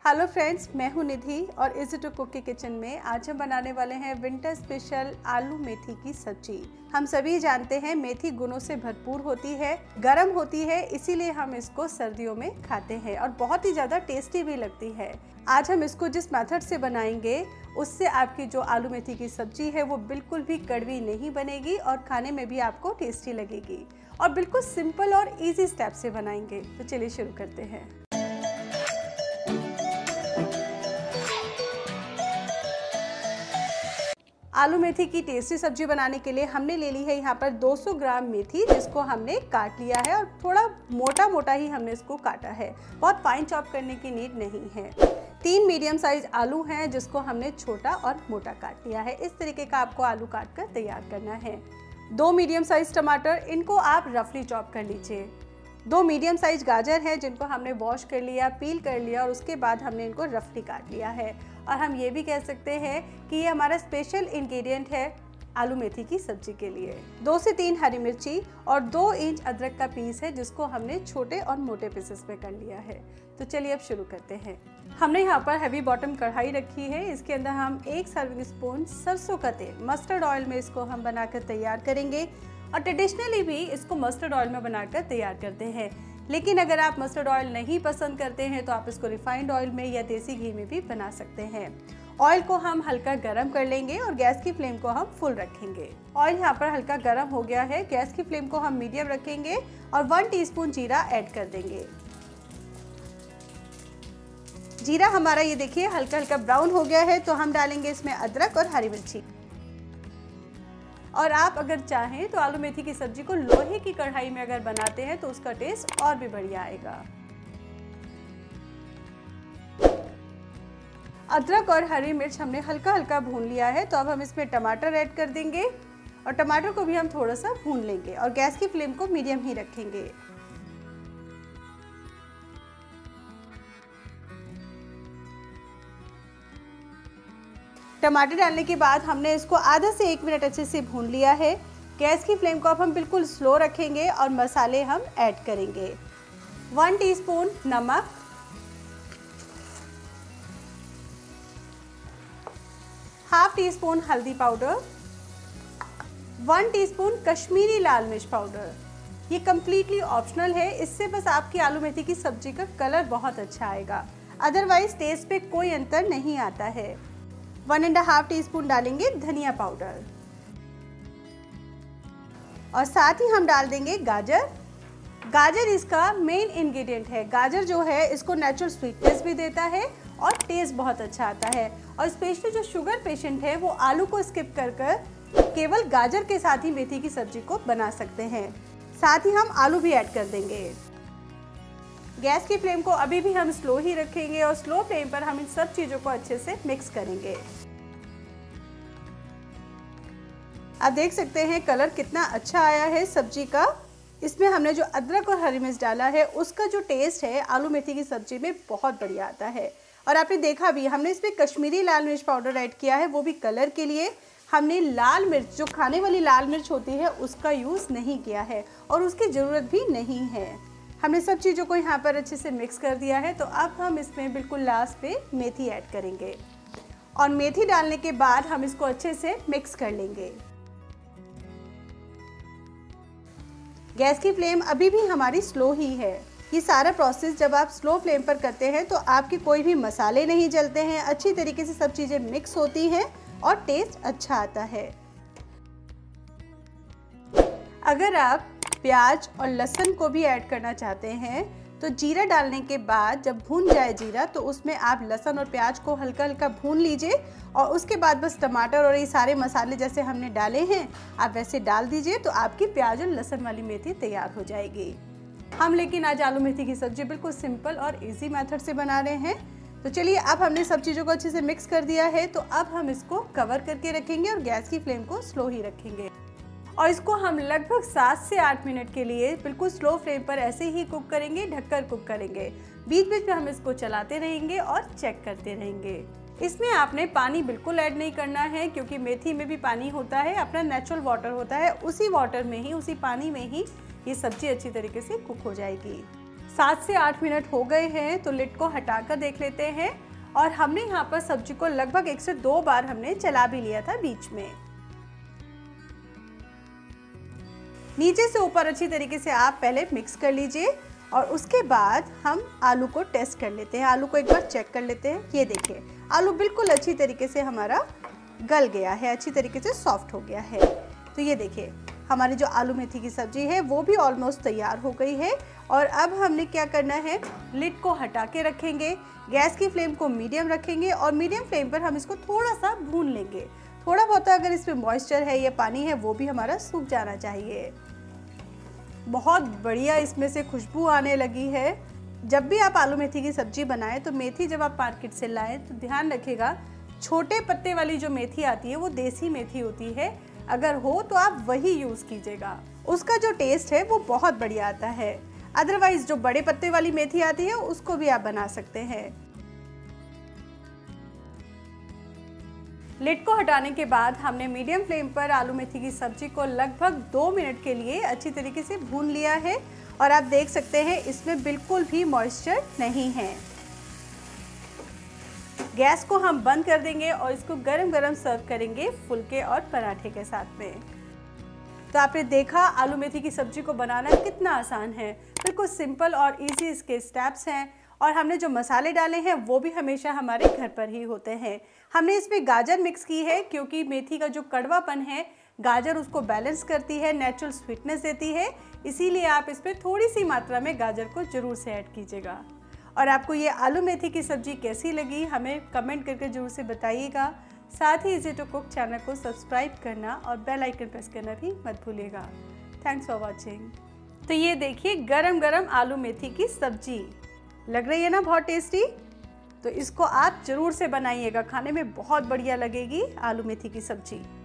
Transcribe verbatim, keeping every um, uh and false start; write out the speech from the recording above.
Hello friends, मैं हूं निधि और इजी टू कुक की किचन में आज हम बनाने वाले हैं विंटर स्पेशल आलू मेथी की सब्जी। हम सभी जानते हैं मेथी गुणों से भरपूर होती है, गर्म होती है, इसीलिए हम इसको सर्दियों में खाते हैं और बहुत ही ज़्यादा टेस्टी भी लगती है। आज हम इसको जिस मेथड से बनाएंगे उससे आपकी जो आलू मेथी की सब्जी है वो बिल्कुल भी कड़वी नहीं बनेगी और खाने में भी आपको टेस्टी लगेगी और बिल्कुल सिंपल और ईजी स्टेप से बनाएंगे। तो चलिए शुरू करते हैं। आलू मेथी की टेस्टी सब्जी बनाने के लिए हमने ले ली है यहाँ पर दो सौ ग्राम मेथी, जिसको हमने काट लिया है और थोड़ा मोटा मोटा ही हमने इसको काटा है, बहुत फाइन चॉप करने की नीड नहीं है। तीन मीडियम साइज आलू हैं जिसको हमने छोटा और मोटा काट लिया है। इस तरीके का आपको आलू काट कर तैयार करना है। दो मीडियम साइज टमाटर, इनको आप रफली चॉप कर लीजिए। दो मीडियम साइज गाजर है जिनको हमने वॉश कर लिया, पील कर लिया और उसके बाद हमने इनको रफली काट लिया है। और हम ये भी कह सकते हैं कि ये हमारा स्पेशल इंग्रेडिएंट है आलू मेथी की सब्जी के लिए। दो से तीन हरी मिर्ची और दो इंच अदरक का पीस है जिसको हमने छोटे और मोटे पीसेस में कर लिया है। तो चलिए अब शुरू करते हैं। हमने यहाँ पर हैवी बॉटम कढ़ाई रखी है, इसके अंदर हम एक सर्विंग स्पून सरसों का तेल मस्टर्ड ऑयल में इसको हम बनाकर तैयार करेंगे और ट्रेडिशनली भी इसको मस्टर्ड ऑयल में बनाकर तैयार करते हैं। लेकिन अगर आप मस्टर्ड ऑयल नहीं पसंद करते हैं तो आप इसको रिफाइंड ऑयल में या देसी घी में भी बना सकते हैं। ऑयल को हम हल्का गरम कर लेंगे और गैस की फ्लेम को हम फुल रखेंगे। ऑयल यहाँ पर हल्का गरम हो गया है, गैस की फ्लेम को हम मीडियम रखेंगे और वन टीस्पून जीरा ऐड कर देंगे। जीरा हमारा ये देखिए हल्का हल्का ब्राउन हो गया है तो हम डालेंगे इसमें अदरक और हरी मिर्ची। और आप अगर चाहें तो आलू मेथी की सब्जी को लोहे की कढ़ाई में अगर बनाते हैं तो उसका टेस्ट और भी बढ़िया आएगा। अदरक और हरी मिर्च हमने हल्का हल्का भून लिया है तो अब हम इसमें टमाटर ऐड कर देंगे और टमाटर को भी हम थोड़ा सा भून लेंगे और गैस की फ्लेम को मीडियम ही रखेंगे। टमाटर डालने के बाद हमने इसको आधा से एक मिनट अच्छे से भून लिया है। गैस की फ्लेम को अब हम बिल्कुल स्लो रखेंगे और मसाले हम ऐड करेंगे। वन टीस्पून नमक, हाफ टी स्पून हल्दी पाउडर, वन टीस्पून कश्मीरी लाल मिर्च पाउडर। ये कम्प्लीटली ऑप्शनल है, इससे बस आपकी आलू मेथी की सब्जी का कलर बहुत अच्छा आएगा, अदरवाइज टेस्ट पे कोई अंतर नहीं आता है। One and half teaspoon डालेंगे धनिया पाउडर और साथ ही हम डाल देंगे गाजर। गाजर इसका मेन इंग्रेडिएंट है। गाजर जो है इसको नेचुरल स्वीटनेस भी देता है और टेस्ट बहुत अच्छा आता है। और स्पेशली जो शुगर पेशेंट है वो आलू को स्किप कर कर केवल गाजर के साथ ही मेथी की सब्जी को बना सकते हैं। साथ ही हम आलू भी ऐड कर देंगे। गैस की फ्लेम को अभी भी हम स्लो ही रखेंगे और स्लो फ्लेम पर हम इन सब चीज़ों को अच्छे से मिक्स करेंगे। आप देख सकते हैं कलर कितना अच्छा आया है सब्जी का। इसमें हमने जो अदरक और हरी मिर्च डाला है उसका जो टेस्ट है आलू मेथी की सब्जी में बहुत बढ़िया आता है। और आपने देखा भी हमने इसमें कश्मीरी लाल मिर्च पाउडर ऐड किया है, वो भी कलर के लिए। हमने लाल मिर्च जो खाने वाली लाल मिर्च होती है उसका यूज़ नहीं किया है और उसकी ज़रूरत भी नहीं है। हमने सब चीज़ों को यहाँ पर अच्छे से मिक्स कर दिया है। तो अब हम इसमें बिल्कुल लास्ट पे मेथी ऐड करेंगे और मेथी डालने के बाद हम इसको अच्छे से मिक्स कर लेंगे। गैस की फ्लेम अभी भी हमारी स्लो ही है। ये सारा प्रोसेस जब आप स्लो फ्लेम पर करते हैं तो आपके कोई भी मसाले नहीं जलते हैं, अच्छी तरीके से सब चीज़ें मिक्स होती हैं और टेस्ट अच्छा आता है। अगर आप प्याज और लहसुन को भी ऐड करना चाहते हैं तो जीरा डालने के बाद जब भून जाए जीरा तो उसमें आप लहसुन और प्याज को हल्का हल्का भून लीजिए और उसके बाद बस टमाटर और ये सारे मसाले जैसे हमने डाले हैं आप वैसे डाल दीजिए तो आपकी प्याज और लहसुन वाली मेथी तैयार हो जाएगी। हम लेकिन आज आलू मेथी की सब्जी बिल्कुल सिंपल और इजी मेथड से बना रहे हैं। तो चलिए अब हमने सब चीज़ों को अच्छे से मिक्स कर दिया है तो अब हम इसको कवर करके रखेंगे और गैस की फ्लेम को स्लो ही रखेंगे और इसको हम लगभग सात से आठ मिनट के लिए बिल्कुल स्लो फ्लेम पर ऐसे ही कुक करेंगे, ढककर कुक करेंगे। बीच बीच में हम इसको चलाते रहेंगे और चेक करते रहेंगे। इसमें आपने पानी बिल्कुल ऐड नहीं करना है क्योंकि मेथी में भी पानी होता है, अपना नेचुरल वाटर होता है, उसी वाटर में ही, उसी पानी में ही ये सब्जी अच्छी तरीके से कुक हो जाएगी। सात से आठ मिनट हो गए हैं, तो लिड को हटाकर देख लेते हैं। और हमने यहाँ पर सब्जी को लगभग एक से दो बार हमने चला भी लिया था बीच में। नीचे से ऊपर अच्छी तरीके से आप पहले मिक्स कर लीजिए और उसके बाद हम आलू को टेस्ट कर लेते हैं। आलू को एक बार चेक कर लेते हैं। ये देखिए, आलू बिल्कुल अच्छी तरीके से हमारा गल गया है, अच्छी तरीके से सॉफ्ट हो गया है। तो ये देखिए, हमारी जो आलू मेथी की सब्जी है वो भी ऑलमोस्ट तैयार हो गई है। और अब हमने क्या करना है, लिड को हटा के रखेंगे, गैस की फ्लेम को मीडियम रखेंगे और मीडियम फ्लेम पर हम इसको थोड़ा सा भून लेंगे। थोड़ा बहुत अगर इसमें मॉइस्चर है या पानी है वो भी हमारा सूख जाना चाहिए। बहुत बढ़िया इसमें से खुशबू आने लगी है। जब भी आप आलू मेथी की सब्जी बनाएं तो मेथी जब आप मार्केट से लाएं तो ध्यान रखिएगा, छोटे पत्ते वाली जो मेथी आती है वो देसी मेथी होती है। अगर हो तो आप वही यूज़ कीजिएगा, उसका जो टेस्ट है वो बहुत बढ़िया आता है। अदरवाइज जो बड़े पत्ते वाली मेथी आती है उसको भी आप बना सकते हैं। लिड को हटाने के बाद हमने मीडियम फ्लेम पर आलू मेथी की सब्जी को लगभग दो मिनट के लिए अच्छी तरीके से भून लिया है। और आप देख सकते हैं इसमें बिल्कुल भी मॉइस्चर नहीं है। गैस को हम बंद कर देंगे और इसको गरम गरम सर्व करेंगे फुलके और पराठे के साथ में। तो आपने देखा आलू मेथी की सब्जी को बनाना कितना आसान है, बिल्कुल सिंपल और इजी इसके स्टेप्स हैं। और हमने जो मसाले डाले हैं वो भी हमेशा हमारे घर पर ही होते हैं। हमने इसमें गाजर मिक्स की है क्योंकि मेथी का जो कड़वापन है गाजर उसको बैलेंस करती है, नेचुरल स्वीटनेस देती है, इसीलिए आप इसमें थोड़ी सी मात्रा में गाजर को ज़रूर से ऐड कीजिएगा। और आपको ये आलू मेथी की सब्ज़ी कैसी लगी हमें कमेंट करके ज़रूर से बताइएगा। साथ ही इजी टू कुक चैनल को सब्सक्राइब करना और बेल आइकन प्रेस करना भी मत भूलिएगा। Thanks for watching. तो ये देखिए, गरम गरम आलू मेथी की सब्जी लग रही है ना बहुत टेस्टी। तो इसको आप ज़रूर से बनाइएगा, खाने में बहुत बढ़िया लगेगी आलू मेथी की सब्जी।